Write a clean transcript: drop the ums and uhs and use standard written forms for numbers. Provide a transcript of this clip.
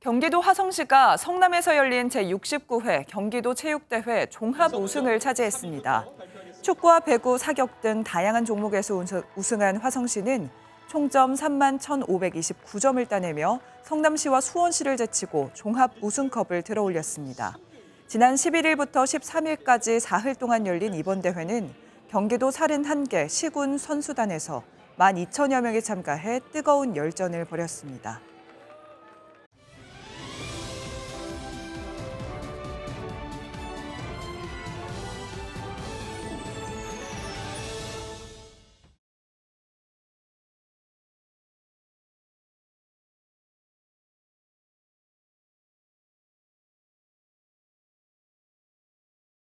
경기도 화성시가 성남에서 열린 제69회 경기도 체육대회 종합 우승을 차지했습니다. 축구와 배구, 사격 등 다양한 종목에서 우승한 화성시는 총점 31,529점을 따내며 성남시와 수원시를 제치고 종합 우승컵을 들어올렸습니다. 지난 11일부터 13일까지 4흘 동안 열린 이번 대회는 경기도 31개 시군 선수단에서 12,000여 명이 참가해 뜨거운 열전을 벌였습니다.